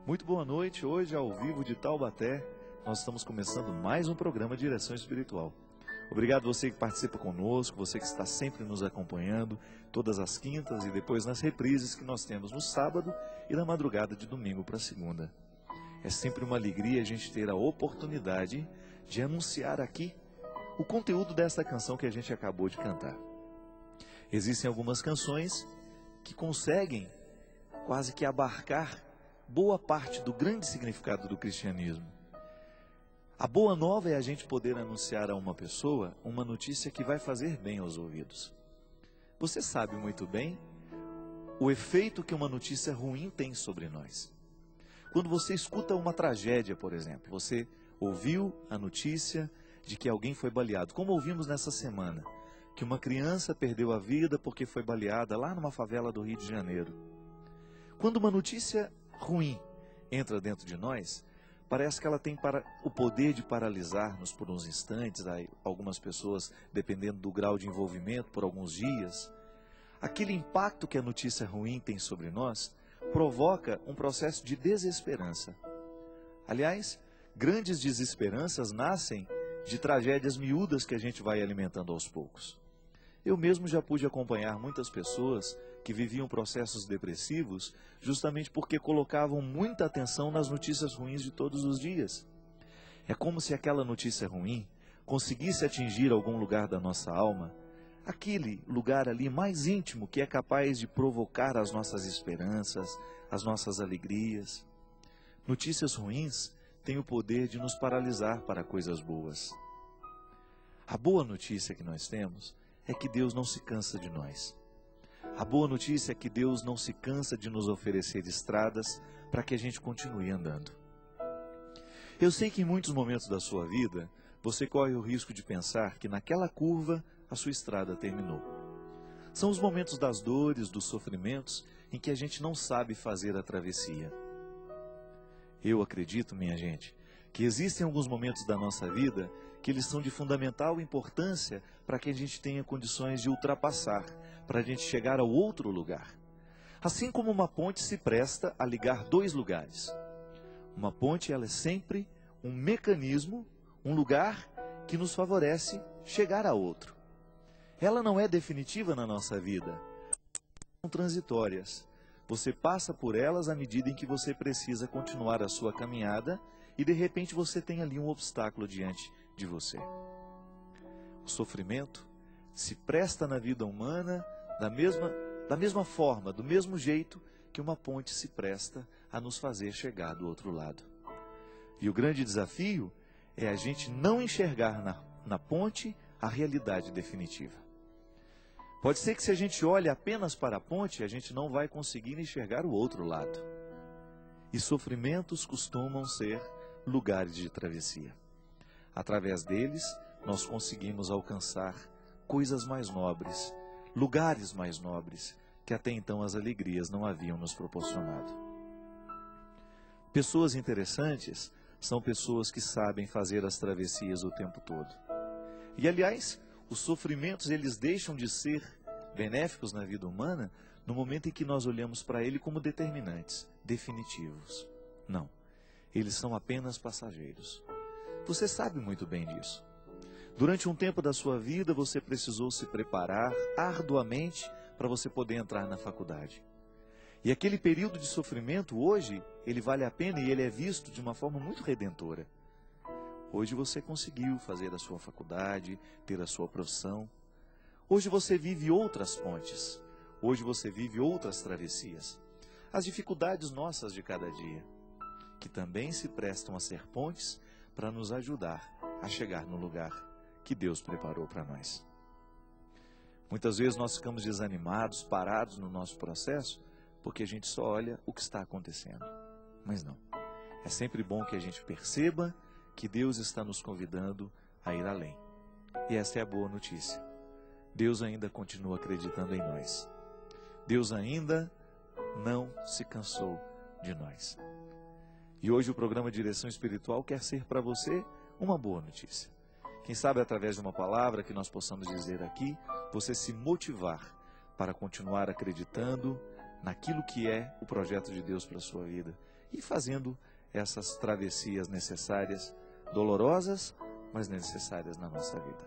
Muito boa noite, hoje ao vivo de Taubaté, nós estamos começando mais um programa Direção Espiritual. Obrigado você que participa conosco, você que está sempre nos acompanhando, todas as quintas e depois nas reprises que nós temos no sábado e na madrugada de domingo para segunda. É sempre uma alegria a gente ter a oportunidade de anunciar aqui o conteúdo desta canção que a gente acabou de cantar. Existem algumas canções que conseguem quase que abarcar boa parte do grande significado do cristianismo. A boa nova é a gente poder anunciar a uma pessoa uma notícia que vai fazer bem aos ouvidos. Você sabe muito bem o efeito que uma notícia ruim tem sobre nós. Quando você escuta uma tragédia, por exemplo, você ouviu a notícia de que alguém foi baleado, como ouvimos nessa semana, que uma criança perdeu a vida porque foi baleada lá numa favela do Rio de Janeiro. Quando uma notícia ruim entra dentro de nós, parece que ela tem o poder de paralisar-nos por uns instantes, algumas pessoas, dependendo do grau de envolvimento, por alguns dias. Aquele impacto que a notícia ruim tem sobre nós provoca um processo de desesperança. Aliás, grandes desesperanças nascem de tragédias miúdas que a gente vai alimentando aos poucos. Eu mesmo já pude acompanhar muitas pessoas que viviam processos depressivos justamente porque colocavam muita atenção nas notícias ruins de todos os dias. É como se aquela notícia ruim conseguisse atingir algum lugar da nossa alma, aquele lugar ali mais íntimo que é capaz de provocar as nossas esperanças, as nossas alegrias. Notícias ruins têm o poder de nos paralisar para coisas boas. A boa notícia que nós temos é que Deus não se cansa de nós. A boa notícia é que Deus não se cansa de nos oferecer estradas para que a gente continue andando. Eu sei que em muitos momentos da sua vida, você corre o risco de pensar que naquela curva a sua estrada terminou. São os momentos das dores, dos sofrimentos, em que a gente não sabe fazer a travessia. Eu acredito, minha gente, que existem alguns momentos da nossa vida que eles são de fundamental importância para que a gente tenha condições de ultrapassar, para a gente chegar ao outro lugar. Assim como uma ponte se presta a ligar dois lugares. Uma ponte, ela é sempre um mecanismo, um lugar que nos favorece chegar a outro. Ela não é definitiva na nossa vida. São transitórias. Você passa por elas à medida em que você precisa continuar a sua caminhada e de repente você tem ali um obstáculo diante de você. O sofrimento se presta na vida humana da mesma forma, do mesmo jeito que uma ponte se presta a nos fazer chegar do outro lado. E o grande desafio é a gente não enxergar na ponte a realidade definitiva. Pode ser que se a gente olhe apenas para a ponte, a gente não vai conseguir enxergar o outro lado. E sofrimentos costumam ser lugares de travessia. Através deles, nós conseguimos alcançar coisas mais nobres, lugares mais nobres, que até então as alegrias não haviam nos proporcionado. Pessoas interessantes são pessoas que sabem fazer as travessias o tempo todo. E, aliás, os sofrimentos, eles deixam de ser benéficos na vida humana no momento em que nós olhamos para ele como determinantes, definitivos. Não, eles são apenas passageiros. Você sabe muito bem disso. Durante um tempo da sua vida, você precisou se preparar arduamente para você poder entrar na faculdade. E aquele período de sofrimento, hoje, ele vale a pena e ele é visto de uma forma muito redentora. Hoje você conseguiu fazer a sua faculdade, ter a sua profissão. Hoje você vive outras pontes. Hoje você vive outras travessias. As dificuldades nossas de cada dia, que também se prestam a ser pontes para nos ajudar a chegar no lugar que Deus preparou para nós. Muitas vezes nós ficamos desanimados, parados no nosso processo, porque a gente só olha o que está acontecendo. Mas não. É sempre bom que a gente perceba que Deus está nos convidando a ir além. E essa é a boa notícia. Deus ainda continua acreditando em nós. Deus ainda não se cansou de nós. E hoje o programa Direção Espiritual quer ser para você uma boa notícia. Quem sabe através de uma palavra que nós possamos dizer aqui, você se motivar para continuar acreditando naquilo que é o projeto de Deus para a sua vida e fazendo essas travessias necessárias, dolorosas, mas necessárias na nossa vida.